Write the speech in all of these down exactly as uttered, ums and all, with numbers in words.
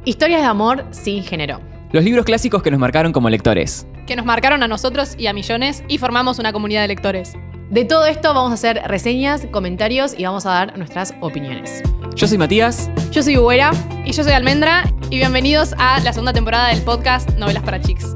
Historias de amor sin género. Los libros clásicos que nos marcaron como lectores. Que nos marcaron a nosotros y a millones y formamos una comunidad de lectores. De todo esto vamos a hacer reseñas, comentarios y vamos a dar nuestras opiniones. Yo soy Matías. Yo soy Huguera. Y yo soy Almendra. Y bienvenidos a la segunda temporada del podcast Novelas para Chics.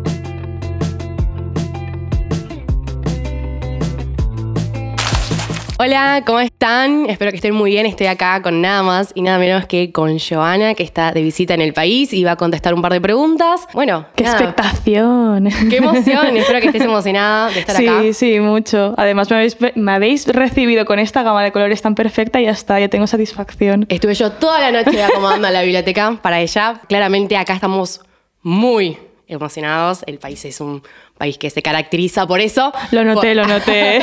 Hola, ¿cómo están? Espero que estén muy bien. Estoy acá con nada más y nada menos que con Joana, que está de visita en el país y va a contestar un par de preguntas. Bueno, ¡qué nada. expectación! ¡Qué emoción! Espero que estés emocionada de estar sí, acá. Sí, sí, mucho. Además, me habéis, me habéis recibido con esta gama de colores tan perfecta y ya está, ya tengo satisfacción. Estuve yo toda la noche acomodando la biblioteca para ella. Claramente acá estamos muy emocionados. El país es un país que se caracteriza por eso. Lo noté, por, lo noté.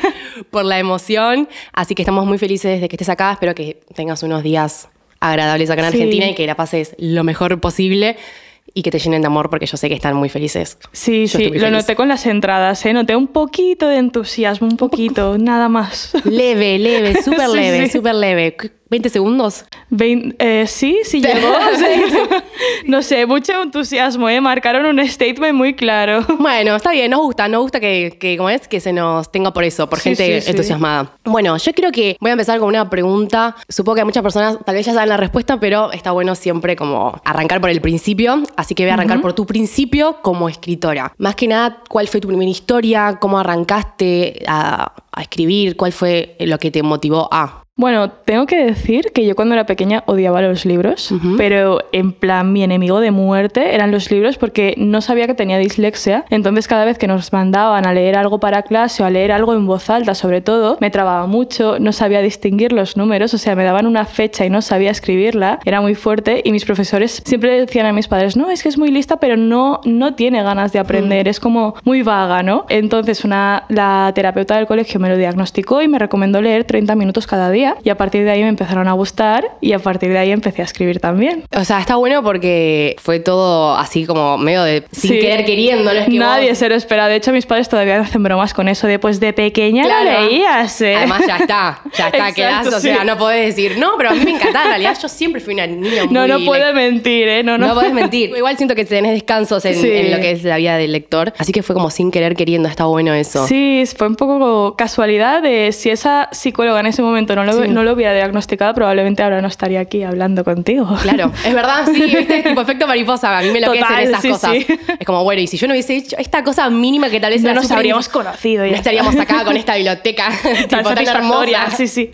por la emoción. Así que estamos muy felices de que estés acá. Espero que tengas unos días agradables acá en sí. Argentina y que la pases lo mejor posible y que te llenen de amor porque yo sé que están muy felices. Sí, yo sí, lo noté con las entradas, ¿eh? Noté un poquito de entusiasmo, un poquito, nada más. Leve, leve, súper sí, leve, sí. súper leve. ¿veinte segundos? Vein, eh, sí, sí llegó. Sí. No sé, mucho entusiasmo, ¿eh? Marcaron un statement muy claro. Bueno, está bien, nos gusta, nos gusta que, que como es, que se nos tenga por eso, por sí, gente sí, entusiasmada. Sí. Bueno, yo creo que voy a empezar con una pregunta. Supongo que muchas personas tal vez ya saben la respuesta, pero está bueno siempre como arrancar por el principio. Así que voy a arrancar uh-huh. por tu principio como escritora. Más que nada, ¿cuál fue tu primera historia? ¿Cómo arrancaste a, a escribir? ¿Cuál fue lo que te motivó a...? Bueno, tengo que decir que yo cuando era pequeña odiaba los libros, uh-huh. pero en plan mi enemigo de muerte eran los libros porque no sabía que tenía dislexia, entonces cada vez que nos mandaban a leer algo para clase o a leer algo en voz alta sobre todo, me trababa mucho, no sabía distinguir los números, o sea, me daban una fecha y no sabía escribirla, era muy fuerte y mis profesores siempre decían a mis padres, no, es que es muy lista pero no, no tiene ganas de aprender, uh-huh. es como muy vaga, ¿no? Entonces una, la terapeuta del colegio me lo diagnosticó y me recomendó leer treinta minutos cada día. Y a partir de ahí me empezaron a gustar y a partir de ahí empecé a escribir también. O sea, está bueno porque fue todo así como medio de sin sí. querer queriendo. No es que nadie vos... se lo espera. De hecho, mis padres todavía hacen bromas con eso de pues de pequeña claro. lo leías, ¿eh? Además ya está, ya está, quedás, o sea, sí. no podés decir, no, pero a mí me encantaba. En realidad yo siempre fui una niña muy... No, no puedes mentir, ¿eh? No, no. no podés mentir. Igual siento que tenés descansos en, sí. en lo que es la vida del lector. Así que fue como sin querer queriendo. Está bueno eso. Sí, fue un poco casualidad de si esa psicóloga en ese momento no lo, sí. no lo hubiera diagnosticado, probablemente ahora no estaría aquí hablando contigo. Claro, es verdad, sí, este tipo efecto mariposa, a mí me lo Total, que es en esas sí, cosas. Sí. Es como, bueno, y si yo no hubiese hecho esta cosa mínima que tal vez no era nos habríamos conocido. Ya no estaríamos acá con esta biblioteca tan, tipo, tan hermosa. Sí, sí.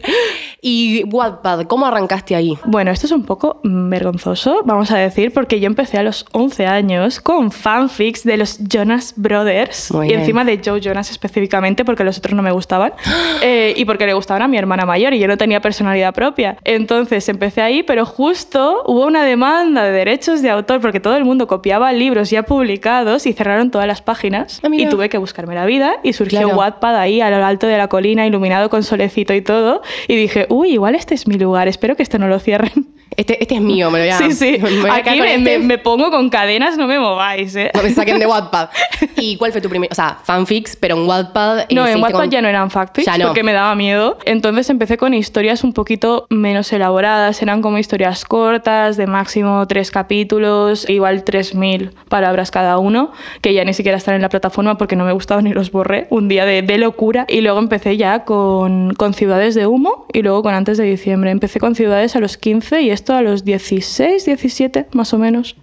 Y Wattpad, ¿cómo arrancaste ahí? Bueno, esto es un poco vergonzoso, vamos a decir, porque yo empecé a los once años con fanfics de los Jonas Brothers. Muy y bien. Encima de Joe Jonas específicamente, porque los otros no me gustaban. eh, y porque le gustaban a mi hermana mayor y yo no tenía personalidad propia. Entonces empecé ahí, pero justo hubo una demanda de derechos de autor porque todo el mundo copiaba libros ya publicados y cerraron todas las páginas. Ah, y tuve que buscarme la vida y surgió claro. Wattpad ahí a lo alto de la colina, iluminado con solecito y todo. Y dije, uy, igual este es mi lugar, espero que esto no lo cierren. Este, este es mío, me lo voy a... Sí, sí. Me voy a Aquí me, este. me, me pongo con cadenas, no me mováis, ¿eh? No me saquen de Wattpad. ¿Y cuál fue tu primer...? O sea, fanfics, pero en Wattpad... No, en Wattpad con... ya no eran fanfics, ya no. porque me daba miedo. Entonces empecé con historias un poquito menos elaboradas. Eran como historias cortas, de máximo tres capítulos, igual tres mil palabras cada uno, que ya ni siquiera están en la plataforma porque no me gustaban y los borré. Un día de, de locura. Y luego empecé ya con, con Ciudades de Humo y luego con Antes de Diciembre. Empecé con Ciudades a los quince y esto a los dieciséis, diecisiete, más o menos.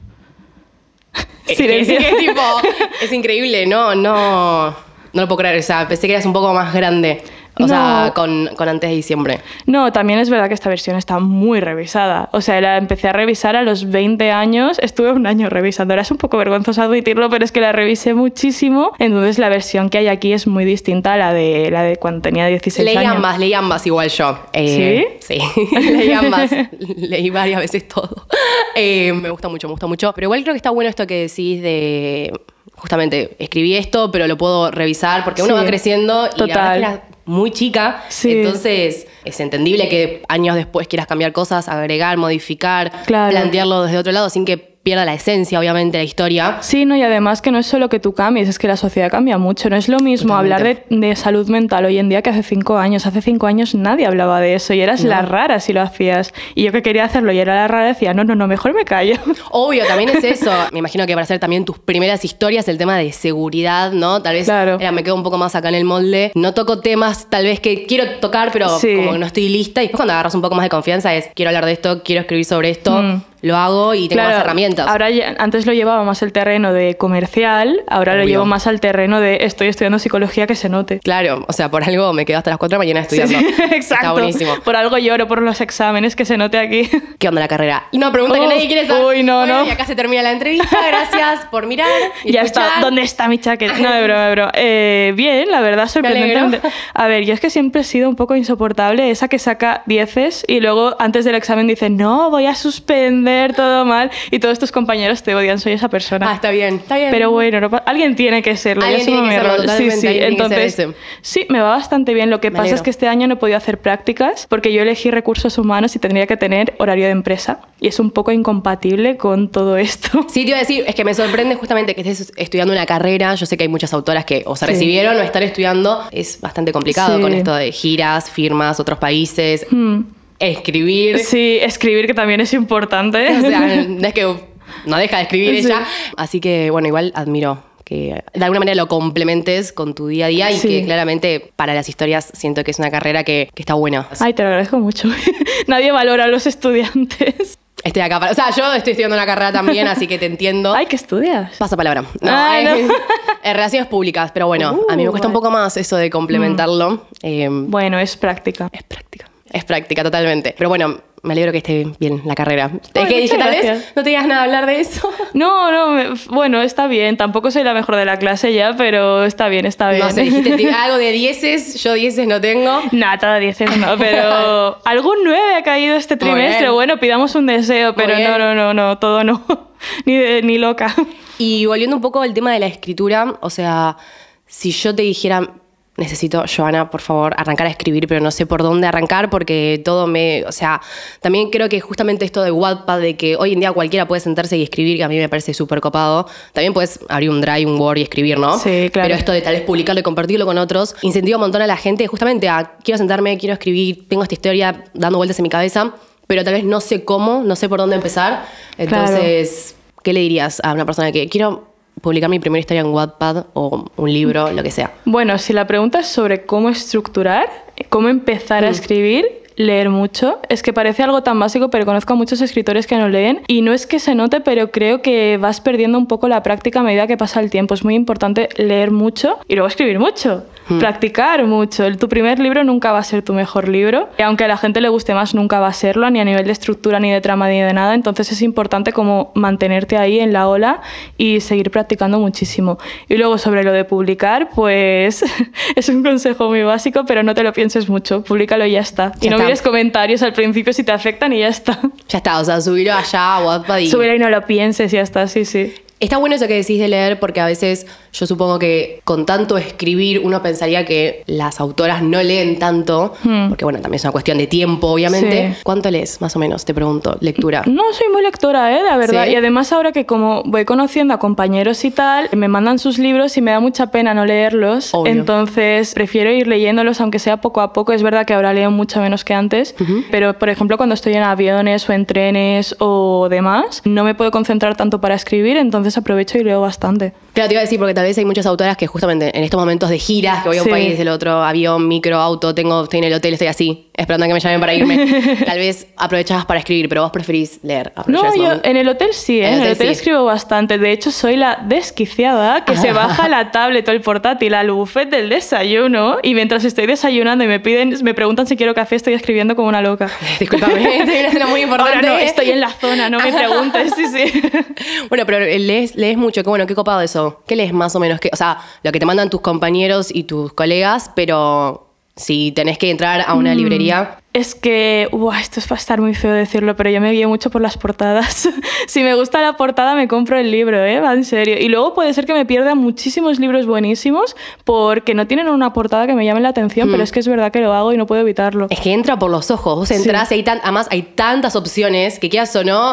Silencio. Es, es, es, tipo, es increíble, no, no, no lo puedo creer. O sea, pensé que eras un poco más grande. O no. sea, con, con Antes de Diciembre. No, también es verdad que esta versión está muy revisada. O sea, la empecé a revisar a los veinte años. Estuve un año revisándola. Es un poco vergonzoso admitirlo, pero es que la revisé muchísimo. Entonces, la versión que hay aquí es muy distinta a la de, la de cuando tenía dieciséis leí años. Leí ambas, leí ambas igual yo. Eh, ¿Sí? Sí, leí ambas. Leí varias veces todo. Eh, me gusta mucho, me gusta mucho. Pero igual creo que está bueno esto que decís de... Justamente, escribí esto, pero lo puedo revisar porque uno sí, va creciendo y total. La verdad es que era muy chica, sí. Entonces es entendible que años después quieras cambiar cosas, agregar, modificar, claro. plantearlo desde otro lado sin que pierda la esencia, obviamente, de la historia. Sí, no, y además que no es solo que tú cambies, es que la sociedad cambia mucho. No es lo mismo Totalmente. hablar de, de salud mental hoy en día que hace cinco años. Hace cinco años nadie hablaba de eso y eras No. la rara si lo hacías. Y yo que quería hacerlo y era la rara decía, no, no, no, mejor me callo. Obvio, también es eso. Me imagino que para hacer también tus primeras historias, el tema de seguridad, ¿no? Tal vez Claro. era, me quedo un poco más acá en el molde. No toco temas tal vez que quiero tocar, pero Sí. como que no estoy lista. Y después cuando agarras un poco más de confianza es, quiero hablar de esto, quiero escribir sobre esto, Mm. lo hago y tengo más herramientas. Ahora ya- antes lo llevaba más el terreno de comercial, ahora lo Obvio. llevo más al terreno de estoy estudiando psicología, que se note. Claro, o sea, por algo me quedo hasta las cuatro de la mañana Sí, estudiando. sí, exacto. Está buenísimo. Por algo lloro por los exámenes, que se note aquí. ¿Qué onda la carrera? Y no, pregunta que Uf, nadie quiere saber. uy, no, Bueno, no. Y acá se termina la entrevista. Gracias por mirar. y Ya escuchar. está. ¿Dónde está mi chaqueta? No, de broma, de broma. Eh, bien, la verdad, sorprendentemente. A ver, yo es que siempre he sido un poco insoportable, esa que saca dieces y luego antes del examen dice, no, voy a suspender, todo mal, y todos tus compañeros te odian, soy esa persona. Ah, está bien, está bien. Pero bueno, no pa- alguien tiene que serlo. Alguien yo tiene asumo que mi serlo, rol. Sí, totalmente, sí. alguien tiene que Entonces, ser ese. sí, me va bastante bien. Lo que Me pasa alegro. es que este año no he podido hacer prácticas porque yo elegí recursos humanos y tendría que tener horario de empresa. Y es un poco incompatible con todo esto. Sí, te iba a decir, es que me sorprende justamente que estés estudiando una carrera. Yo sé que hay muchas autoras que o se Sí. recibieron o están estudiando. Es bastante complicado Sí. con esto de giras, firmas, otros países, Hmm. escribir. Sí, escribir, que también es importante. O sea, no es que no deja de escribir Sí. ella. Así que, bueno, igual admiro que de alguna manera lo complementes con tu día a día y Sí. que claramente para las historias siento que es una carrera que, que está buena. Ay, te lo agradezco mucho. Nadie valora a los estudiantes. Estoy acá para... O sea, yo estoy estudiando una carrera también, así que te entiendo. Ay, ¿qué estudias? Pasa palabra. No, Ah, eh, no. en relaciones públicas, pero bueno, a mí me Uh, cuesta un vale. poco más eso de complementarlo. Eh, Bueno, es práctica. es práctica. Es práctica, totalmente. Pero bueno, me alegro que esté bien la carrera. Ay, es que dije, muchas tal vez gracias. no te digas nada a hablar de eso. No, no, me- bueno, está bien. Tampoco soy la mejor de la clase ya, pero está bien, está bien. No sé, dijiste ti- algo de dieces, yo dieces no tengo. Nada, dieces no, pero algún nueve ha caído este Muy trimestre. bien. Bueno, pidamos un deseo, Muy pero bien. no, no, no, no, todo no. Ni, de- ni loca. Y volviendo un poco al tema de la escritura, o sea, si yo te dijera, necesito, Joana, por favor, arrancar a escribir, pero no sé por dónde arrancar porque todo me... O sea, también creo que justamente esto de Wattpad, de que hoy en día cualquiera puede sentarse y escribir, que a mí me parece súper copado. También puedes abrir un Drive, un Word y escribir, ¿no? Sí, claro. Pero esto de tal vez publicarlo y compartirlo con otros, incentiva un montón a la gente justamente a, quiero sentarme, quiero escribir, tengo esta historia dando vueltas en mi cabeza, pero tal vez no sé cómo, no sé por dónde empezar. Entonces, ¿qué le dirías a una persona que quiero publicar mi primera historia en Wattpad o un libro, lo que sea? Bueno, si la pregunta es sobre cómo estructurar, cómo empezar Mm. a escribir, leer mucho. Es que parece algo tan básico, pero conozco a muchos escritores que no leen. Y no es que se note, pero creo que vas perdiendo un poco la práctica a medida que pasa el tiempo. Es muy importante leer mucho y luego escribir mucho. Mm. Practicar mucho. El- Tu primer libro nunca va a ser tu mejor libro. Y aunque a la gente le guste más, nunca va a serlo, ni a nivel de estructura, ni de trama, ni de nada. Entonces es importante como mantenerte ahí en la ola y seguir practicando muchísimo. Y luego sobre lo de publicar, pues es un consejo muy básico, pero no te lo pienses mucho. Públicalo y ya está. Y Ya no está. mires comentarios al principio si te afectan y ya está. Ya está, o sea, subirlo allá a Wattpad y... Súbelo y no lo pienses y ya está, sí, sí. Está bueno eso que decís de leer porque a veces yo supongo que con tanto escribir uno pensaría que las autoras no leen tanto, Hmm. porque bueno, también es una cuestión de tiempo, obviamente. Sí. ¿Cuánto lees, más o menos? Te pregunto, lectura. No soy muy lectora, ¿eh? La verdad. ¿Sí? Y además ahora que como voy conociendo a compañeros y tal, me mandan sus libros y me da mucha pena no leerlos. Obvio. Entonces prefiero ir leyéndolos, aunque sea poco a poco. Es verdad que ahora leo mucho menos que antes. Pero, por ejemplo, cuando estoy en aviones o en trenes o demás, no me puedo concentrar tanto para escribir, entonces aprovecho y leo bastante. Claro, te iba a decir porque tal vez hay muchas autoras que justamente en estos momentos de giras, que voy a un Sí. país, del otro, avión, micro, auto, tengo, estoy en el hotel, estoy así, esperando a que me llamen para irme. Tal vez aprovechabas para escribir, pero vos preferís leer. No, aprovechar ese yo momento. en el hotel sí, ¿eh? En el En el hotel hotel sí. escribo bastante. De hecho, soy la desquiciada que se baja la tablet o el portátil al buffet del desayuno y mientras estoy desayunando y me piden, me preguntan si quiero café, estoy escribiendo como una loca. Discúlpame, tengo una escena muy importante. Ahora no, estoy en la zona, no me preguntes, sí, sí. Bueno, pero lees, lees mucho, qué bueno, qué copado eso. ¿Qué lees más o menos? ¿Qué- o sea, lo que te mandan tus compañeros y tus colegas, pero si tenés que entrar a una librería... Es que, uah, esto es va a estar muy feo decirlo, pero yo me guío mucho por las portadas. Si me gusta la portada, me compro el libro, ¿eh? Va en serio. Y luego puede ser que me pierda muchísimos libros buenísimos porque no tienen una portada que me llame la atención, pero es que es verdad que lo hago y no puedo evitarlo. Es que entra por los ojos. Vos entrás y hay tan, además hay tantas opciones que quieras o no,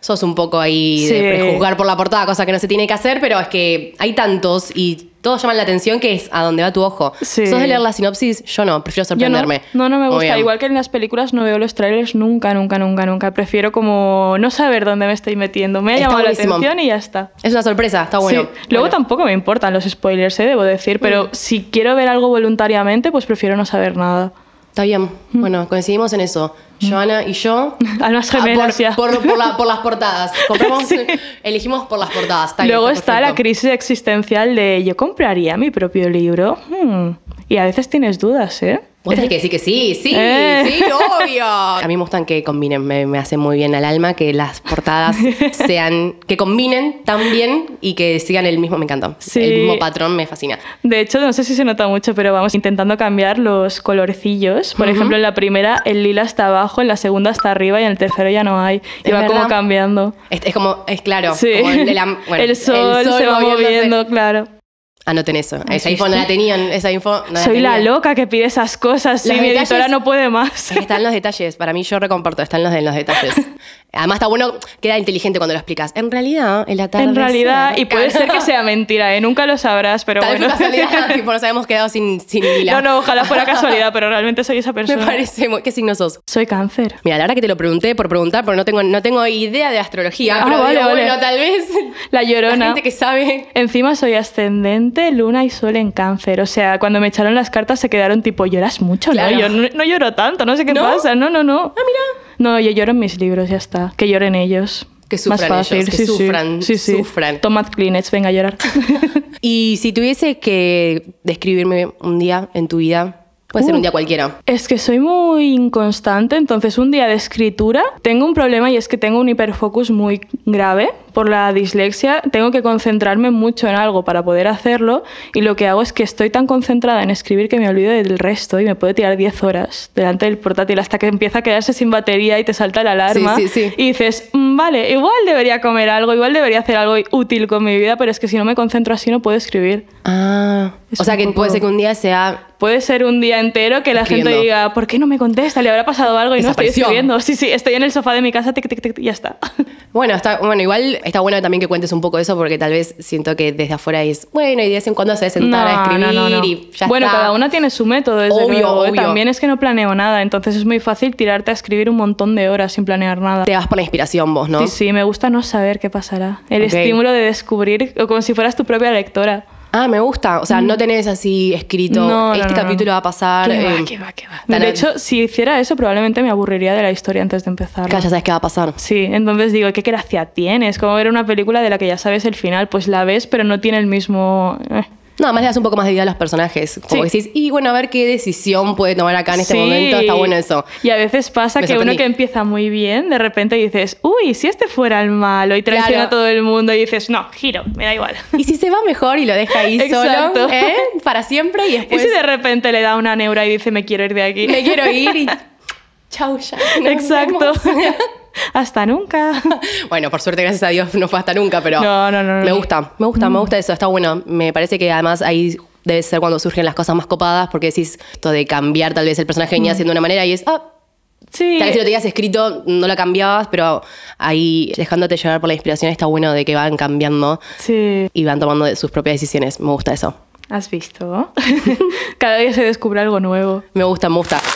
sos un poco ahí Sí. de prejuzgar por la portada, cosa que no se tiene que hacer, pero es que hay tantos y todos llaman la atención que es a dónde va tu ojo. Sí. ¿Sos de leer la sinopsis? Yo no, prefiero Yo sorprenderme. no, no, no me Muy gusta. bien. Igual que en las películas no veo los trailers nunca, nunca, nunca, nunca. Prefiero como no saber dónde me estoy metiendo. Me ha Está llamado buenísimo. la atención y ya está. Es una sorpresa, está bueno. Sí. Luego Bueno. tampoco me importan los spoilers, ¿eh? Debo decir, pero Mm. si quiero ver algo voluntariamente, pues prefiero no saber nada. Está bien. Mm. Bueno, coincidimos en eso. Joana y yo. Almas Ah, gemelas por, ya. por, por la- por las portadas. Compramos, Sí. elegimos por las portadas. Está bien, Luego está está la perfecto. crisis existencial de yo compraría mi propio libro. Hmm. Y a veces tienes dudas, ¿eh? Vos tenés que decir que sí, sí, Eh. sí, obvio. A mí me gustan que combinen, me, me hace muy bien al alma que las portadas sean, que combinen tan bien y que sigan el mismo, me encanta. Sí. El mismo patrón me fascina. De hecho, no sé si se nota mucho, pero vamos intentando cambiar los colorcillos. Por ejemplo, en la primera el lila está abajo, en la segunda está arriba y en el tercero ya no hay. Y Es va como verdad. cambiando. Es, es como, es claro, Sí. como el, el am- bueno, el, sol se va moviéndose. moviendo, claro. Anoten eso. ¿Has Esa info no visto? la tenían, esa info no la Soy la tenían. loca que pide esas cosas. Sí, Los mi detalles- editora no puede más. Es que están los detalles. Para mí yo recomparto, están los de los detalles. Además está bueno, queda inteligente cuando lo explicas. En realidad, el atardecer... En realidad, y puede Claro. ser que sea mentira, ¿eh? Nunca lo sabrás, pero Tal vez bueno. fue casualidad, tipo, nos habíamos quedado sin, sin hila. No, no, ojalá fuera casualidad, pero realmente soy esa Me persona. parece muy... ¿Qué signo sos? Soy cáncer. Mira, la verdad que te lo pregunté por preguntar, porque no tengo, no tengo idea de astrología. Ah, pero vale, digo, vale. bueno, tal vez La la llorona. gente que sabe... Encima soy ascendente, luna y sol en cáncer. O sea, cuando me echaron las cartas se quedaron tipo, lloras mucho, Claro. ¿no? Yo no, no lloro tanto, no sé qué ¿No? pasa. No, no, no. Ah, mira. No, yo lloro en mis libros, ya está. Que lloren ellos. Que sufran Más fácil, ellos, que sí, sí. sufran, Sí, sí. sufran. Tomad Kleenex, venga a llorar. Y si tuviese que describirme un día en tu vida, puede ser Uh. un día cualquiera. Es que soy muy inconstante, entonces un día de escritura tengo un problema y es que tengo un hiperfocus muy grave por la dislexia. Tengo que concentrarme mucho en algo para poder hacerlo y lo que hago es que estoy tan concentrada en escribir que me olvido del resto y me puedo tirar diez horas delante del portátil hasta que empieza a quedarse sin batería y te salta la alarma. Sí, sí, sí. Y dices, "Mm, vale, igual debería comer algo, igual debería hacer algo útil con mi vida, pero es que si no me concentro así no puedo escribir". Ah, Es o sea un que poco- puede ser que un día sea... Puede ser un día entero que la Escribiendo. gente diga, ¿por qué no me contesta? Le habrá pasado algo y no estoy Desapareció. escribiendo. Sí, sí, estoy en el sofá de mi casa, tic, tic, tic, y ya está. Bueno, está, bueno, igual está bueno también que cuentes un poco eso porque tal vez siento que desde afuera es, bueno, y de vez en cuando se debe sentar a escribir no, no, no. y ya Bueno, está. cada una tiene su método, desde Obvio, luego, ¿eh? obvio. También es que no planeo nada, entonces es muy fácil tirarte a escribir un montón de horas sin planear nada. Te vas por la inspiración vos, ¿no? Sí, sí, me gusta no saber qué pasará. El Ok. estímulo de descubrir, o como si fueras tu propia lectora. Ah, me gusta. O sea, no tenés así escrito, Mm. No, no, este no, no. capítulo va a pasar. ¿Qué va, eh, qué va, qué va? tan- De hecho, si hiciera eso, probablemente me aburriría de la historia antes de empezar. que ya sabes qué va a pasar. Sí, entonces digo, ¿qué gracia tiene? Es como ver una película de la que ya sabes el final, pues la ves, pero no tiene el mismo... eh. No, además le das un poco más de vida a los personajes. Como Sí. decís, y bueno, a ver qué decisión puede tomar acá en este Sí. momento. Está bueno eso. Y a veces pasa Me que uno sorprendí. que empieza muy bien, de repente dices, uy, si este fuera el malo y traiciona Claro. a todo el mundo y dices, no, giro, me da igual. Y si se va mejor y lo deja ahí Exacto. solo, ¿eh? Para siempre y Y después si de repente le da una neura y dice, me quiero ir de aquí. me quiero ir y chau ya. nos Exacto. vemos. Hasta nunca. Bueno, por suerte, gracias a Dios, no fue hasta nunca, pero No, no, no, no. me gusta, me gusta, me gusta eso, está bueno. Me parece que además ahí debe ser cuando surgen las cosas más copadas, porque decís esto de cambiar, tal vez el personaje venía haciendo de una manera y es, ah, Sí. tal vez si lo tenías escrito, no lo cambiabas, pero ahí dejándote llevar por la inspiración está bueno de que van cambiando Sí. y van tomando sus propias decisiones. Me gusta eso. ¿Has visto? Cada día se descubre algo nuevo. Me gusta, me gusta.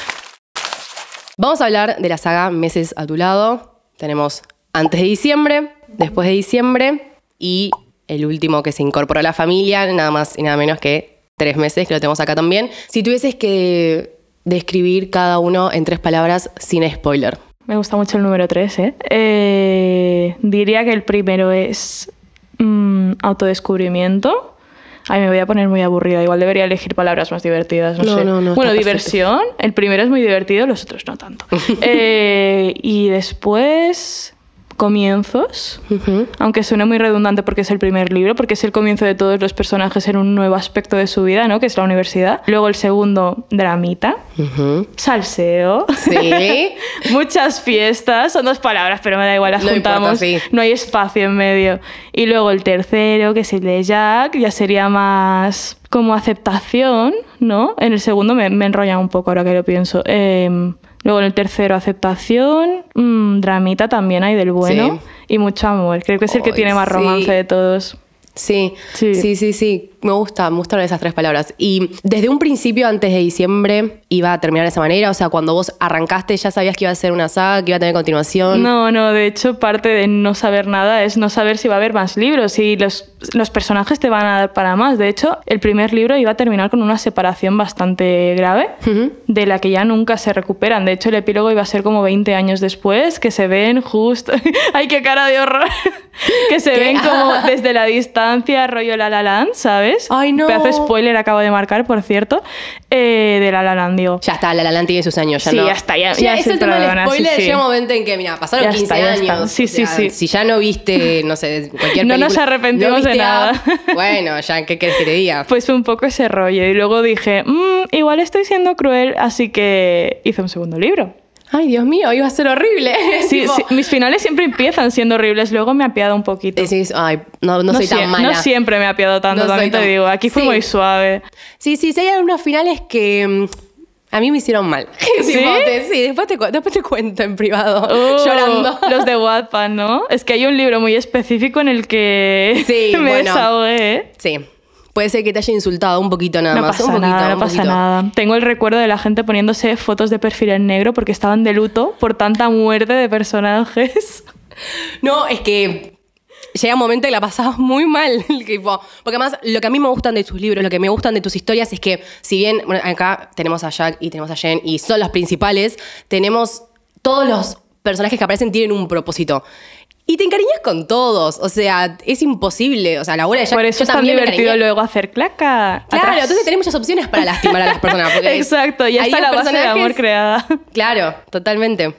Vamos a hablar de la saga Meses a tu lado. Tenemos antes de diciembre, después de diciembre y el último que se incorporó a la familia, nada más y nada menos que tres meses, que lo tenemos acá también. Si tuvieses que describir cada uno en tres palabras sin spoiler. Me gusta mucho el número tres, ¿eh? Eh, diría que el primero es mm, autodescubrimiento. Ay, me voy a poner muy aburrida. Igual debería elegir palabras más divertidas, no, No, sé. no, no, bueno, está diversión. El primero es muy divertido, los otros no tanto. Eh, y después, comienzos. Ujú. Aunque suene muy redundante porque es el primer libro, porque es el comienzo de todos los personajes en un nuevo aspecto de su vida, ¿no? Que es la universidad. Luego el segundo, dramita. Ujú. Salseo. Sí. Muchas fiestas, son dos palabras, pero me da igual, las No importa, juntamos. sí. No hay espacio en medio. Y luego el tercero, que es el de Jack, ya sería más como aceptación, ¿no? En el segundo me, me enrolla un poco ahora que lo pienso. Eh, Luego en el tercero, aceptación. Mmm, dramita también hay del bueno. Sí. Y mucho amor. Creo que es el que Ay, tiene más sí. romance de todos. Sí, Sí. sí, sí, sí. Me gusta, me gustan esas tres palabras. Y desde un principio, antes de diciembre, iba a terminar de esa manera. O sea, cuando vos arrancaste, ya sabías que iba a ser una saga, que iba a tener continuación. No, no, de hecho, parte de no saber nada es no saber si va a haber más libros y los, los personajes te van a dar para más. De hecho, el primer libro iba a terminar con una separación bastante grave, Ujú. de la que ya nunca se recuperan. De hecho, el epílogo iba a ser como veinte años después, que se ven justo... ¡Ay, qué cara de horror! Que se ¿Qué? ven como desde la distancia, rollo La La Land, ¿sabes? Ay, no. Pedazo de spoiler acabo de marcar, por cierto, eh, de La La Land, digo. Ya está, La La Land tiene sus años, ya Sí, no. ya está, ya- Sí, ya es se el tema del perdona, sí, spoiler, sí. llega un momento en que, mira, pasaron Ya quince está, ya está. años. Sí, o sí, sea, sí. Si ya no viste, no sé, cualquier No película. nos arrepentimos no de viste nada. Up, bueno, ya, ¿qué querés que te diga? Pues fue un poco ese rollo. Y luego dije, "Mm, igual estoy siendo cruel", así que hice un segundo libro. Ay, Dios mío, iba a ser horrible. Sí, Tipo, sí, mis finales siempre empiezan siendo horribles, luego me apiado un poquito. Decís, ay, no, no soy sie- tan mala. no siempre me apiado tanto, No soy también te tan- digo. Aquí fui Sí. muy suave. Sí, sí, sí, hay algunos finales que mm, a mí me hicieron mal. ¿Sí? Tipo, te- sí, después te, cu- después te cuento en privado, Oh, llorando. Los de Wattpad, ¿no? Es que hay un libro muy específico en el que Sí, me bueno. desahogué, ¿eh? Sí, puede ser que te haya insultado un poquito nada No más. pasa un poquito, nada, no un pasa poquito. nada. Tengo el recuerdo de la gente poniéndose fotos de perfil en negro porque estaban de luto por tanta muerte de personajes. No, es que llega un momento que la pasabas muy mal. Tipo, porque además, lo que a mí me gustan de tus libros, lo que me gustan de tus historias es que, si bien, bueno, acá tenemos a Jack y tenemos a Jen y son los principales, tenemos todos los personajes que aparecen tienen un propósito. Y te encariñas con todos. O sea, es imposible. O sea, la abuela de Jack. Por eso yo es tan también me divertido encariñé. luego hacer claca. Claro, atrás. entonces tenés muchas opciones para lastimar a las personas. Porque Exacto, ya hay está la base de personajes- amor creada. Claro, totalmente.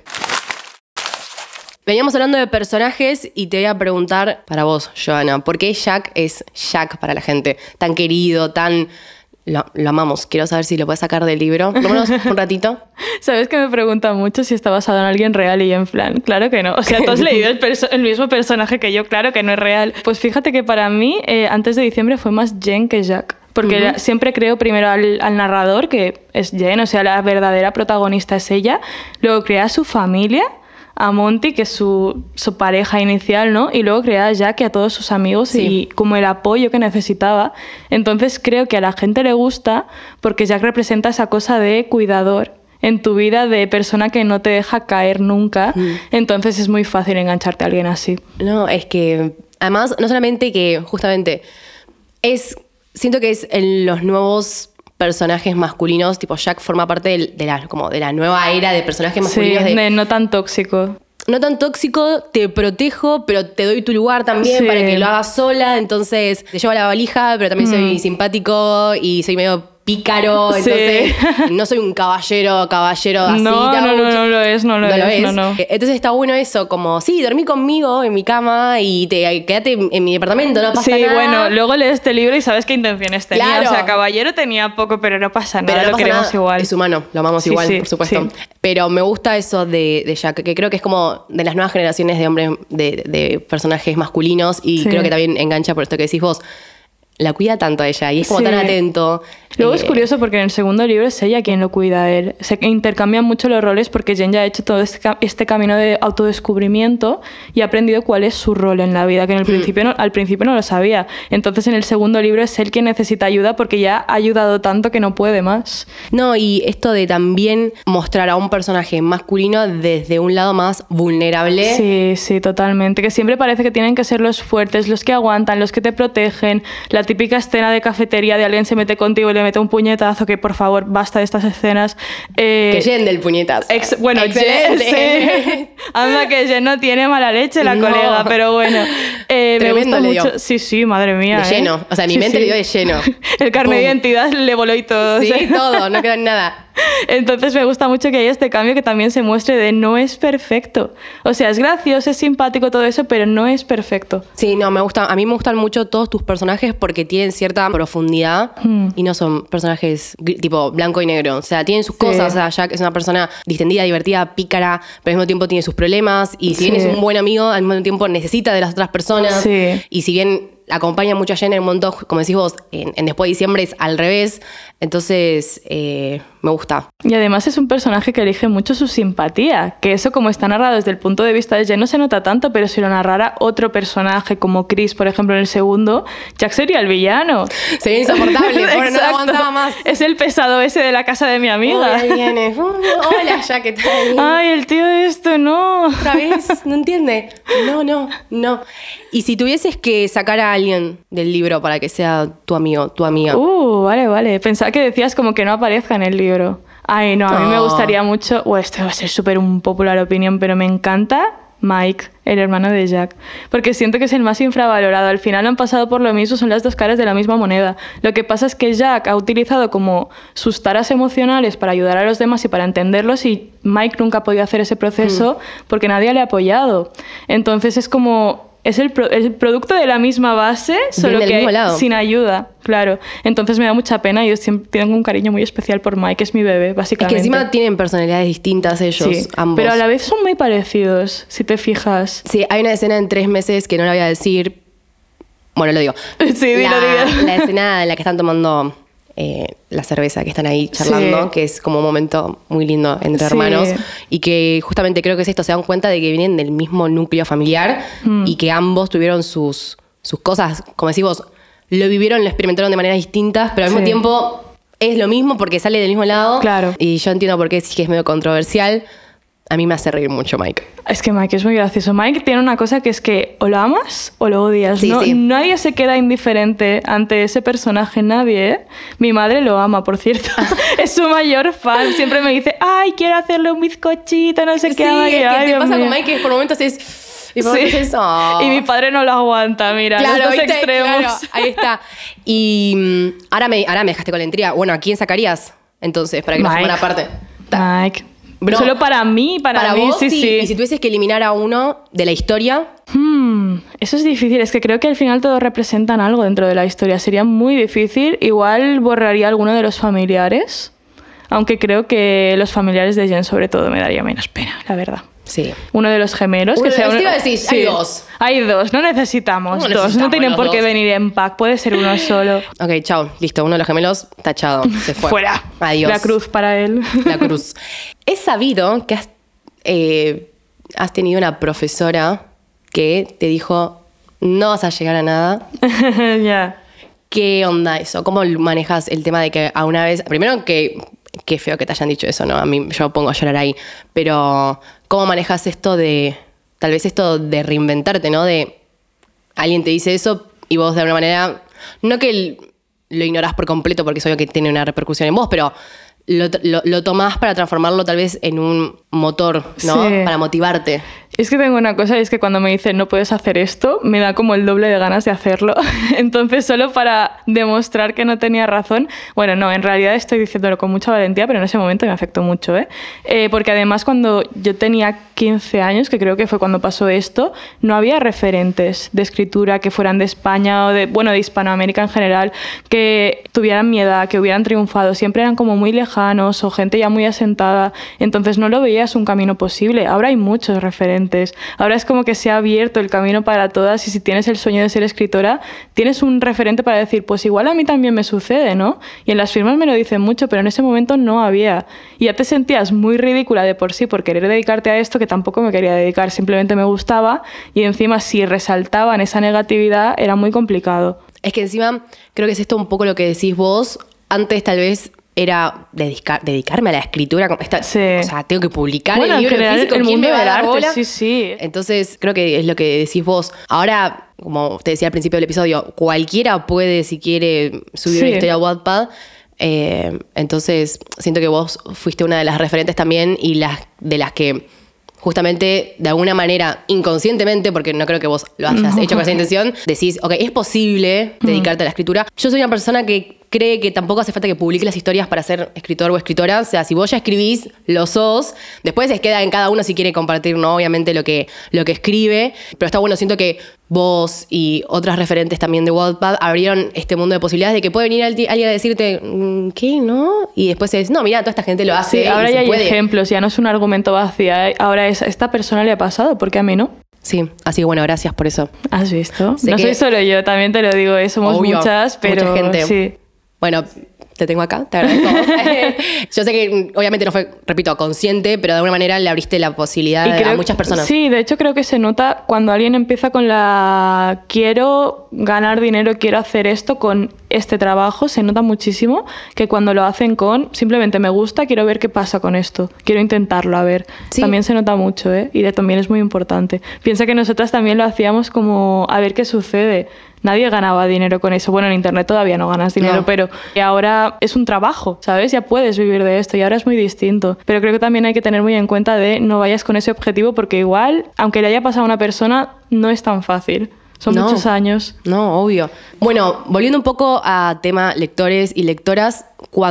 Veníamos hablando de personajes y te voy a preguntar para vos, Johanna, ¿por qué Jack es Jack para la gente? Tan querido, tan... Lo, lo amamos. Quiero saber si lo puedes sacar del libro. Por lo menos un ratito. ¿Sabes que me preguntan mucho si está basado en alguien real? Y yo en plan, claro que no. O sea, tú has leído el, perso- el mismo personaje que yo, claro que no es real. Pues fíjate que para mí, eh, antes de diciembre, fue más Jen que Jack. Porque Ujú. la- siempre creo primero al, al narrador, que es Jen, o sea, la verdadera protagonista es ella. Luego crea a su familia, a Monty, que es su, su pareja inicial, ¿no? Y luego crea a Jack y a todos sus amigos Sí. y como el apoyo que necesitaba. Entonces creo que a la gente le gusta porque Jack representa esa cosa de cuidador en tu vida, de persona que no te deja caer nunca. Mm. Entonces es muy fácil engancharte a alguien así. No, es que... Además, no solamente que, justamente, es... Siento que es en los nuevos personajes masculinos, tipo Jack forma parte del- de, la, como de la nueva era de personajes Sí, masculinos de... de no tan tóxico. No tan tóxico, te protejo, pero te doy tu lugar también Sí. para que lo hagas sola. Entonces, te llevo la valija, pero también soy Mm. simpático y soy medio pícaro. Sí. Entonces, no soy un caballero, caballero así. No, te no, hago no, mucho- no lo es, no lo es, no, no. Entonces está bueno eso, como, sí, dormí conmigo en mi cama y te quédate en, en mi departamento, no pasa Sí, nada. bueno, luego lees este libro y sabes qué intenciones tenía. Claro. O sea, caballero tenía poco, pero no pasa nada, Pero no lo pasa queremos nada, igual. es humano, lo amamos Sí, igual, sí, por supuesto. sí. Pero me gusta eso de, de Jack, que creo que es como de las nuevas generaciones de hombres, de, de personajes masculinos, y Sí. creo que también engancha por esto que decís vos. La cuida tanto a ella y es como Sí. tan atento. Luego Eh, es curioso porque en el segundo libro es ella quien lo cuida a él. Se intercambian mucho los roles porque Jen ya ha hecho todo este, ca- este camino de autodescubrimiento y ha aprendido cuál es su rol en la vida, que en el principio no- al principio no lo sabía. Entonces en el segundo libro es él quien necesita ayuda porque ya ha ayudado tanto que no puede más. No, y esto de también mostrar a un personaje masculino desde un lado más vulnerable. Sí, sí, totalmente. Que siempre parece que tienen que ser los fuertes, los que aguantan, los que te protegen. La típica escena de cafetería de alguien se mete contigo y le mete un puñetazo, que por favor, basta de estas escenas. Eh, Que Jen del puñetazo. Ex- bueno, Excelente. Jen, sí. Anda que Jen no tiene mala leche la No. colega, pero bueno. Eh, me Tremendo gusta le mucho. dio. Sí, sí, madre mía. De ¿eh? lleno. O sea, mi Sí, mente sí. le dio de lleno. El carnet de Pum. identidad le voló y todo. o Sí, sea. todo, no quedó en nada. Entonces me gusta mucho que haya este cambio que también se muestre de no es perfecto. O sea, es gracioso, es simpático todo eso, pero no es perfecto. Sí, no, me gusta, a mí me gustan mucho todos tus personajes porque tienen cierta profundidad Hmm. y no son personajes gri- tipo blanco y negro. O sea, tienen sus cosas. O sea, Jack es una persona distendida, divertida, pícara, pero al mismo tiempo tiene sus problemas. Y si bien Sí. es un buen amigo, al mismo tiempo necesita de las otras personas. Sí. Y si bien acompaña mucho a Jen en un montón, como decís vos, en, en Después de Diciembre es al revés. Entonces, eh, me gusta. Y además es un personaje que elige mucho su simpatía, que eso como está narrado desde el punto de vista de Jen no se nota tanto, pero si lo narrara otro personaje como Chris, por ejemplo, en el segundo, Jack sería el villano. Sería insoportable, pobre, no lo aguantaba más. Es el pesado ese de la casa de mi amiga. Oh, ahí viene. Uh, hola, Jack, ¿qué tal? Ay, el tío esto, no. ¿Otra vez? ¿No entiende? No, no, no. Y si tuvieses que sacar a alguien del libro para que sea tu amigo, tu amiga. Uh, vale, vale. Pensaba que decías como que no aparezca en el libro. Ay, no, a mí Oh. me gustaría mucho... O esto va a ser súper un popular opinión, pero me encanta Mike, el hermano de Jack. Porque siento que es el más infravalorado. Al final han pasado por lo mismo, son las dos caras de la misma moneda. Lo que pasa es que Jack ha utilizado como sus taras emocionales para ayudar a los demás y para entenderlos, y Mike nunca ha podido hacer ese proceso mm. porque nadie le ha apoyado. Entonces es como... Es el, pro, el producto de la misma base, solo que sin ayuda, claro. Entonces me da mucha pena. Yo siempre tengo un cariño muy especial por Mike, es mi bebé, básicamente. Es que encima tienen personalidades distintas ellos, sí, ambos. Pero a la vez son muy parecidos, si te fijas. Sí, hay una escena en Tres Meses que no la voy a decir. Bueno, lo digo. Sí, dilo, la, dilo. La escena en la que están tomando eh, la cerveza, que están ahí charlando, sí. que es como un momento muy lindo entre sí. hermanos, y que justamente creo que es esto, se dan cuenta de que vienen del mismo núcleo familiar mm. y que ambos tuvieron sus, sus cosas, como decís vos, lo vivieron, lo experimentaron de maneras distintas, pero al mismo sí. tiempo es lo mismo porque sale del mismo lado. Claro. Y yo entiendo por qué sí que es medio controversial. A mí me hace reír mucho Mike. Es que Mike es muy gracioso. Mike tiene una cosa que es que o lo amas o lo odias. Sí, ¿no? sí. Nadie se queda indiferente ante ese personaje, nadie. ¿eh? Mi madre lo ama, por cierto. Es su mayor fan. Siempre me dice, ay, quiero hacerle un bizcochito, no sé sí, qué. Sí, es que ay, te Dios pasa mío. con Mike que por momentos es... Y, por sí. momentos es oh. y mi padre no lo aguanta, mira, claro, los dos ¿viste? extremos. Claro, ahí está. Y um, ahora, me, ahora me dejaste con la intriga. Bueno, ¿a quién sacarías entonces para que nos formara parte? Mike. Bro, Solo para mí, para, para mí, vos, sí, sí. sí. Y si tuvieses que eliminar a uno de la historia... Hmm, eso es difícil. Es que creo que al final todos representan algo dentro de la historia. Sería muy difícil. Igual borraría alguno de los familiares. Aunque creo que los familiares de Jen, sobre todo, me daría menos pena, la verdad. Sí. Uno de los gemelos. Uno que sea de los, uno... iba a decir, sí. Hay dos. Hay dos, no necesitamos no dos. Necesitamos no tienen por qué dos. venir en pack. Puede ser uno solo. Ok, chao. Listo, uno de los gemelos tachado. Se fue. Fuera. Adiós. La cruz para él. La cruz. He sabido que has, eh, has tenido una profesora que te dijo, no vas a llegar a nada. Ya. Yeah. ¿Qué onda eso? ¿Cómo manejas el tema de que a una vez... Primero que... Qué feo que te hayan dicho eso, ¿no? A mí yo pongo a llorar ahí. Pero, ¿cómo manejas esto de... Tal vez esto de reinventarte, ¿no? De... Alguien te dice eso y vos de alguna manera... No que el, lo ignorás por completo porque es obvio que tiene una repercusión en vos, pero... Lo, lo, lo tomás para transformarlo tal vez en un motor, ¿no? Sí. Para motivarte. Es que tengo una cosa, y es que cuando me dicen no puedes hacer esto, me da como el doble de ganas de hacerlo. Entonces, solo para demostrar que no tenía razón, bueno, no, en realidad estoy diciéndolo con mucha valentía, pero en ese momento me afectó mucho, ¿eh? Eh, porque además cuando yo tenía quince años, que creo que fue cuando pasó esto, no había referentes de escritura que fueran de España o de, bueno, de Hispanoamérica en general, que tuvieran mi edad, que hubieran triunfado. Siempre eran como muy lejanos o gente ya muy asentada. Entonces no lo veías un camino posible. Ahora hay muchos referentes. Ahora es como que se ha abierto el camino para todas, y si tienes el sueño de ser escritora, tienes un referente para decir, pues igual a mí también me sucede, ¿no? Y en las firmas me lo dicen mucho, pero en ese momento no había. Y ya te sentías muy ridícula de por sí por querer dedicarte a esto, que tampoco me quería dedicar, simplemente me gustaba, y encima si resaltaban esa negatividad era muy complicado. Es que encima creo que es esto un poco lo que decís vos. Antes tal vez... era dedicar, dedicarme a la escritura. Esta, sí. O sea, tengo que publicar bueno, el libro en general, físico. el ¿Quién mundo me va a del dar arte, bola? sí, sí. Entonces, creo que es lo que decís vos. Ahora, como te decía al principio del episodio, cualquiera puede, si quiere, subir sí. una historia a Wattpad. Eh, entonces, siento que vos fuiste una de las referentes también y las de las que... justamente, de alguna manera, inconscientemente, porque no creo que vos lo hayas no. hecho con esa intención, decís, ok, es posible dedicarte mm. a la escritura. Yo soy una persona que cree que tampoco hace falta que publique las historias para ser escritor o escritora. O sea, si vos ya escribís, lo sos. Después les queda en cada uno si quiere compartir, ¿no? Obviamente lo que, lo que escribe. Pero está bueno, siento que vos y otras referentes también de Wattpad abrieron este mundo de posibilidades de que puede venir alguien a decirte, ¿qué? ¿No? Y después es, no, mira, toda esta gente lo hace. Sí, ahora y ya se hay puede. ejemplos, ya no es un argumento vacío. Ahora es, a esta persona le ha pasado, ¿por qué a mí no? Sí, así que bueno, gracias por eso. ¿Has visto? Sé no que- soy solo yo, también te lo digo, eh, somos Obvio, muchas, pero mucha gente. sí. Bueno, te tengo acá, te agradezco. Yo sé que obviamente no fue, repito, consciente, pero de alguna manera le abriste la posibilidad Y creo- a muchas personas. Sí, de hecho creo que se nota cuando alguien empieza con la quiero ganar dinero, quiero hacer esto con este trabajo, se nota muchísimo que cuando lo hacen con simplemente me gusta, quiero ver qué pasa con esto, quiero intentarlo, a ver. Sí. También se nota mucho, ¿eh? Y de- también es muy importante. Piensa que nosotras también lo hacíamos como a ver qué sucede. Nadie ganaba dinero con eso. Bueno, en internet todavía no ganas dinero, No. pero ahora es un trabajo, ¿sabes? Ya puedes vivir de esto y ahora es muy distinto. Pero creo que también hay que tener muy en cuenta de no vayas con ese objetivo porque igual, aunque le haya pasado a una persona, no es tan fácil. Son No. muchos años. No, obvio. Bueno, volviendo un poco a tema lectores y lectoras,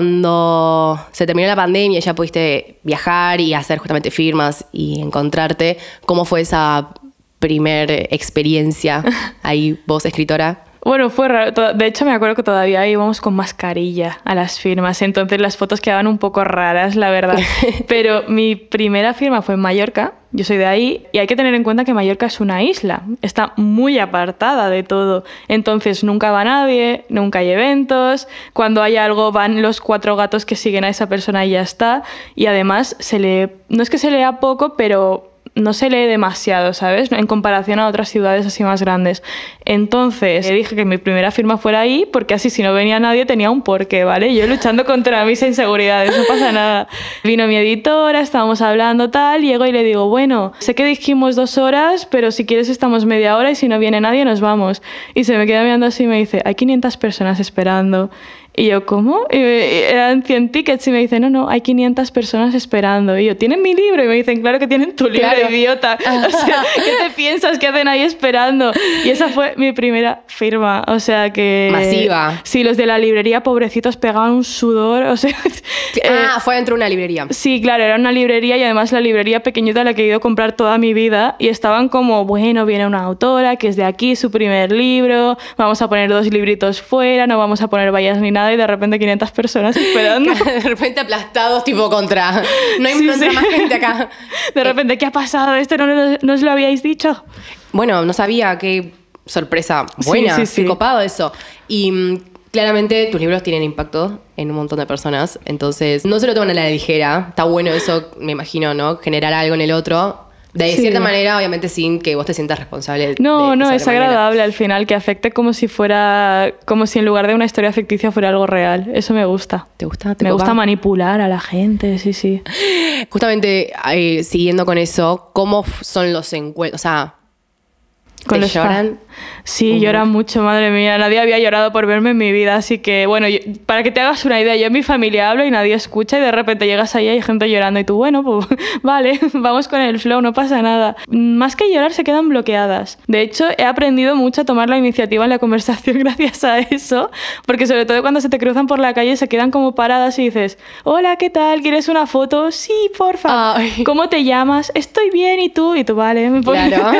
cuando se terminó la pandemia y ya pudiste viajar y hacer justamente firmas y encontrarte, ¿cómo fue esa primer experiencia ahí, vos, escritora? Bueno, fue raro. To- De hecho, me acuerdo que todavía íbamos con mascarilla a las firmas, entonces las fotos quedaban un poco raras, la verdad. Pero mi primera firma fue en Mallorca, yo soy de ahí, y hay que tener en cuenta que Mallorca es una isla, está muy apartada de todo. Entonces nunca va nadie, nunca hay eventos, cuando hay algo van los cuatro gatos que siguen a esa persona y ya está. Y además se lee, no es que se lea poco, pero no se lee demasiado, ¿sabes? En comparación a otras ciudades así más grandes. Entonces, le dije que mi primera firma fuera ahí, porque así si no venía nadie tenía un porqué, ¿vale? Yo luchando contra mis inseguridades, no pasa nada. Vino mi editora, estábamos hablando tal, llego y le digo, bueno, sé que dijimos dos horas, pero si quieres estamos media hora y si no viene nadie nos vamos. Y se me queda mirando así y me dice, hay quinientas personas esperando. Y yo, ¿cómo? Y me- y eran cien tickets y me dicen, no, no, hay quinientas personas esperando. Y yo, ¿tienen mi libro? Y me dicen, claro que tienen tu libro, Claro. idiota. O sea, ¿qué te piensas que hacen ahí esperando? Y esa fue mi primera firma. O sea que... Masiva. Sí, los de la librería, pobrecitos, pegaban un sudor. O sea... eh, Ah, fue dentro de una librería. Sí, claro, era una librería y además la librería pequeñita a la que he ido a comprar toda mi vida y estaban como, bueno, viene una autora que es de aquí, su primer libro, vamos a poner dos libritos fuera, no vamos a poner vallas ni nada y de repente quinientas personas esperando. De repente aplastados, tipo contra. No hay Sí, no entra sí. más gente acá. De repente, ¿qué ha pasado? ¿Esto no, no, no os lo habíais dicho? Bueno, no sabía, qué sorpresa buena, Sí, sí, sí. qué copado eso. Y mm, claramente tus libros tienen impacto en un montón de personas, entonces no se lo toman a la ligera. Está bueno eso, me imagino, ¿no? Generar algo en el otro. De Sí. cierta manera, obviamente sin que vos te sientas responsable. No, de no, esa es manera. agradable al final, que afecte como si fuera, como si en lugar de una historia ficticia fuera algo real. Eso me gusta. ¿Te gusta? ¿Te Me copa? gusta manipular a la gente, sí, sí. Justamente, eh, siguiendo con eso, ¿cómo f- son los encuentros? O sea, Con ¿te los fa- lloran? Sí, Uh. lloran mucho, madre mía. Nadie había llorado por verme en mi vida, así que, bueno, yo- para que te hagas una idea, yo en mi familia hablo y nadie escucha y de repente llegas ahí y hay gente llorando y tú, bueno, pues vale, vamos con el flow, no pasa nada. Más que llorar, se quedan bloqueadas. De hecho, he aprendido mucho a tomar la iniciativa en la conversación gracias a eso, porque sobre todo cuando se te cruzan por la calle se quedan como paradas y dices, hola, ¿qué tal? ¿Quieres una foto? Sí, porfa. Ay. ¿Cómo te llamas? Estoy bien, ¿y tú? Y tú, vale, me pongo- Claro.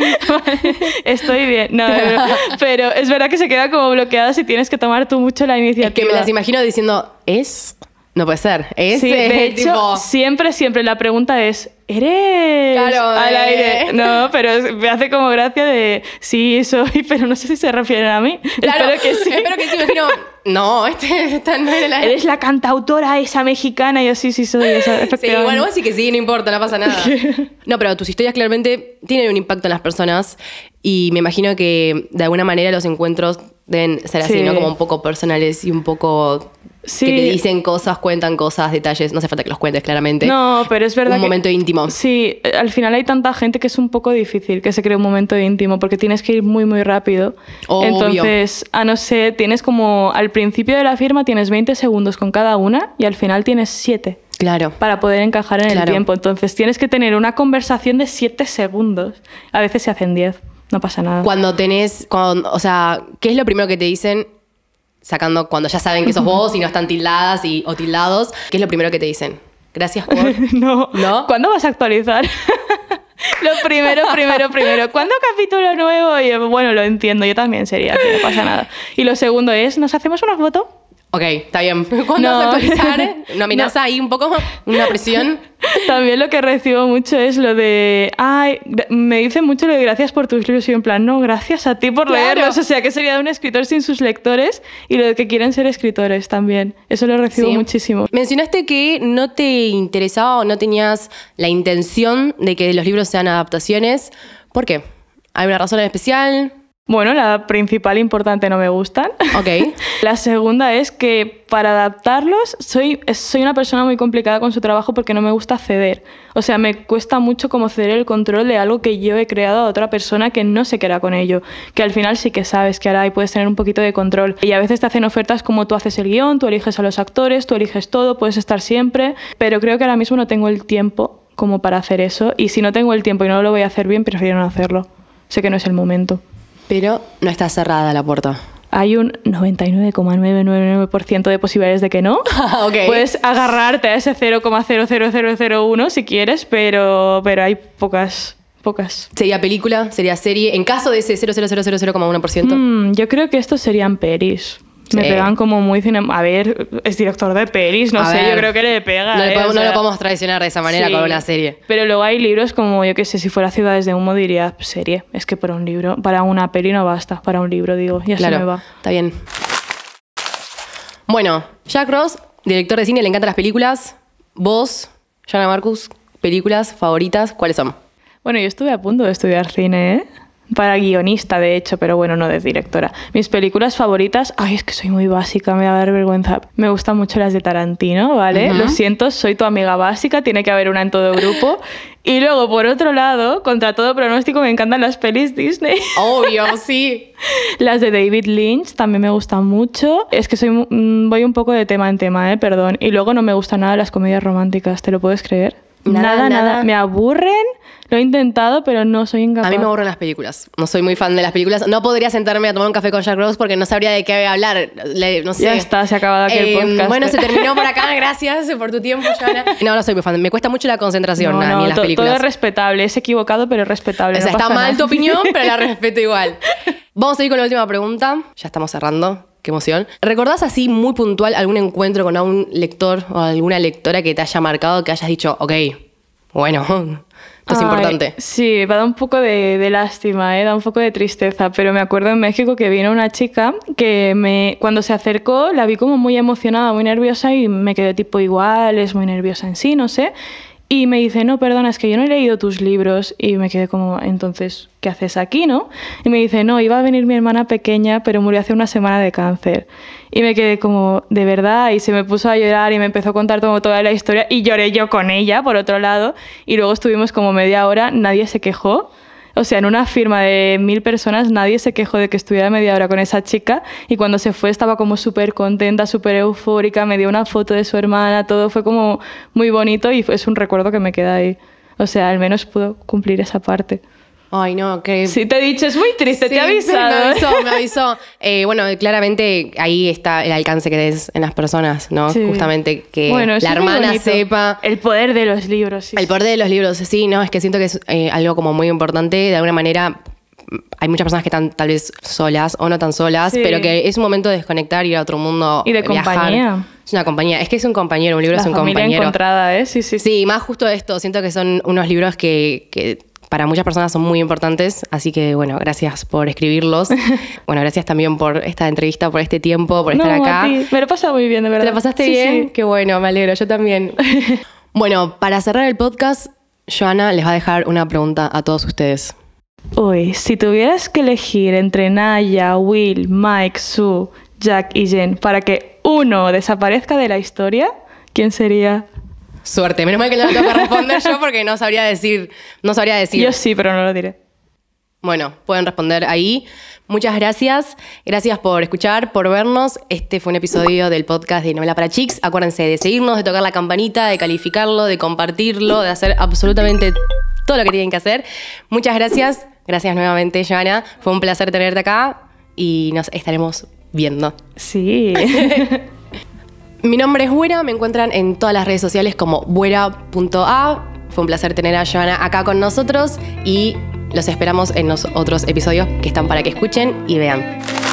Vale, estoy bien. No, no, no. Pero es verdad que se queda como bloqueada si tienes que tomar tú mucho la iniciativa. Es que me las imagino diciendo, ¿es? No puede ser. Es Sí, de eh, hecho, tipo. siempre, siempre la pregunta es, ¿eres? Claro, al eh. aire. No, pero es- me hace como gracia de, sí, soy, pero no sé si se refieren a mí. Claro, Espero que sí. Espero que sí, me imagino. No, este, esta no era la. Eres la cantautora esa mexicana. Y yo, sí, sí, soy esa. Sí, efectivamente. bueno, vos sí que sí, no importa, no pasa nada. No, pero tus historias claramente tienen un impacto en las personas y me imagino que de alguna manera los encuentros deben ser así, Sí. ¿no? Como un poco personales y un poco Sí. que te dicen cosas, cuentan cosas, detalles. No hace falta que los cuentes claramente. No, pero es verdad Un que- momento íntimo. Sí, eh, al final hay tanta gente que es un poco difícil que se cree un momento íntimo porque tienes que ir muy, muy rápido. Obvio. Entonces, a no ser, tienes como al principio de la firma tienes veinte segundos con cada una y al final tienes siete Claro. para poder encajar en Claro. el tiempo. Entonces, tienes que tener una conversación de siete segundos. A veces se hacen diez, no pasa nada. Cuando tenés, cuando- o sea, ¿qué es lo primero que te dicen? Sacando cuando ya saben que sos vos y no están tildadas y, o tildados, ¿qué es lo primero que te dicen? Gracias por... No. ¿No? ¿Cuándo vas a actualizar? Lo primero, primero, primero. ¿Cuándo capítulo nuevo? Y yo, bueno, lo entiendo, yo también sería, que no pasa nada. Y lo segundo es, ¿nos hacemos una foto? Ok, está bien. ¿Cuándo No. vas a actualizar? ¿Una amenaza ahí un poco? ¿Una presión? También lo que recibo mucho es lo de, ay, gra- me dicen mucho lo de gracias por tus libros y yo en plan, no, gracias a ti por Claro. leerlos. O sea, ¿qué sería de un escritor sin sus lectores? Y lo de que quieren ser escritores también. Eso lo recibo Sí. muchísimo. Mencionaste que no te interesaba o no tenías la intención de que los libros sean adaptaciones. ¿Por qué? ¿Hay una razón en especial? Bueno, la principal importante no me gustan. Ok. La segunda es que para adaptarlos soy, soy una persona muy complicada con su trabajo porque no me gusta ceder. O sea, me cuesta mucho como ceder el control de algo que yo he creado a otra persona que no se queda con ello. Que al final sí que sabes que hará y puedes tener un poquito de control. Y a veces te hacen ofertas como tú haces el guión, tú eliges a los actores, tú eliges todo, puedes estar siempre. Pero creo que ahora mismo no tengo el tiempo como para hacer eso. Y si no tengo el tiempo y no lo voy a hacer bien, prefiero no hacerlo. Sé que no es el momento. Pero no está cerrada la puerta. Hay un noventa y nueve coma novecientos noventa y nueve por ciento de posibilidades de que no. Ok. Puedes agarrarte a ese cero coma cero cero cero cero uno si quieres, pero, pero hay pocas, pocas. ¿Sería película? ¿Sería serie? En caso de ese cero coma cero cero cero coma uno por ciento. Mm, yo creo que estos serían pelis. Me Sí. pegan como muy cine... A ver, es director de pelis, no A sé, ver, yo creo que le pega. No, le ¿eh? podemos, O no sea, lo podemos traicionar de esa manera sí. con una serie. Pero luego hay libros como, yo qué sé, si fuera Ciudades de Humo diría serie. Es que para un libro, para una peli no basta, para un libro digo, ya Claro, se me va. está bien. Bueno, Jack Ross, director de cine, le encantan las películas. Vos, Joanna Marcus, películas favoritas, ¿cuáles son? Bueno, yo estuve a punto de estudiar cine, ¿eh? Para guionista, de hecho, pero bueno, no de directora. Mis películas favoritas... Ay, es que soy muy básica, me va a dar vergüenza. Me gustan mucho las de Tarantino, ¿vale? Ujú. Lo siento, soy tu amiga básica, tiene que haber una en todo grupo. Y luego, por otro lado, contra todo pronóstico, me encantan las pelis Disney. Obvio, sí. Las de David Lynch también me gustan mucho. Es que soy mu- mm, voy un poco de tema en tema, ¿eh? Perdón. Y luego no me gustan nada las comedias románticas, ¿te lo puedes creer? Nada, nada. Me aburren. Lo he intentado, pero no soy incapaz. A mí me aburren las películas. No soy muy fan de las películas. No podría sentarme a tomar un café con Jack Ross porque no sabría de qué hablar. Le- no sé. Ya está, se ha acabado aquí el Eh, podcast. Bueno, se terminó por acá. Gracias por tu tiempo, Joana. No, no soy muy fan. Me cuesta mucho la concentración No, a mí no, en las to- películas. todo es respetable. Es equivocado, pero es respetable. O sea, no está pasa mal nada. tu opinión, pero la respeto igual. Vamos a ir con la última pregunta. Ya estamos cerrando. Qué emoción. ¿Recordás así muy puntual algún encuentro con algún lector o alguna lectora que te haya marcado, que hayas dicho, ok, bueno, esto es Ay, importante? Sí, me da un poco de, de lástima, ¿eh? Da un poco de tristeza, pero me acuerdo en México que vino una chica que me, cuando se acercó la vi como muy emocionada, muy nerviosa y me quedé tipo igual, es muy nerviosa en sí, no sé. Y me dice, no, perdona, es que yo no he leído tus libros. Y me quedé como, entonces, ¿qué haces aquí, no? Y me dice, no, iba a venir mi hermana pequeña, pero murió hace una semana de cáncer. Y me quedé como, ¿de verdad? Y se me puso a llorar y me empezó a contar como toda la historia. Y lloré yo con ella, por otro lado. Y luego estuvimos como media hora, nadie se quejó. O sea, en una firma de mil personas nadie se quejó de que estuviera media hora con esa chica y cuando se fue estaba como súper contenta, súper eufórica, me dio una foto de su hermana, todo fue como muy bonito y es un recuerdo que me queda ahí. O sea, al menos pudo cumplir esa parte. Ay, no, que... Sí, te he dicho, es muy triste, Sí, te he avisado. Me ¿eh? avisó, me avisó. Eh, bueno, claramente ahí está el alcance que des en las personas, ¿no? Sí. Justamente que Bueno, eso la es muy hermana bonito. sepa... El poder de los libros, sí. El poder de los libros, sí, no, es que siento que es eh, algo como muy importante. De alguna manera, hay muchas personas que están tal vez solas o no tan solas, Sí. pero que es un momento de desconectar, ir a otro mundo, Y de viajar. compañía. Es una compañía, es que es un compañero, un libro La es un familia compañero. encontrada, ¿eh? Sí, sí, sí. Sí, más justo esto, siento que son unos libros que, que para muchas personas son muy importantes, así que bueno, gracias por escribirlos. Bueno, gracias también por esta entrevista, por este tiempo, por estar No, acá. a ti. Me lo he pasado muy bien, de verdad. ¿Te la pasaste Sí, bien? sí. Qué bueno, me alegro, yo también. Bueno, para cerrar el podcast, Joana les va a dejar una pregunta a todos ustedes. Uy, si tuvieras que elegir entre Naya, Will, Mike, Sue, Jack y Jen para que uno desaparezca de la historia, ¿quién sería? Suerte, menos mal que no lo tengo que responder yo porque no sabría decir, no sabría decir. Yo sí, pero no lo diré. Bueno, pueden responder ahí. Muchas gracias. Gracias por escuchar, por vernos. Este fue un episodio del podcast de Novela para Chicks. Acuérdense de seguirnos, de tocar la campanita, de calificarlo, de compartirlo, de hacer absolutamente todo lo que tienen que hacer. Muchas gracias. Gracias nuevamente, Joana. Fue un placer tenerte acá y nos estaremos viendo. Sí. Mi nombre es Buera, me encuentran en todas las redes sociales como buera punto a. Fue un placer tener a Joana acá con nosotros y los esperamos en los otros episodios que están para que escuchen y vean.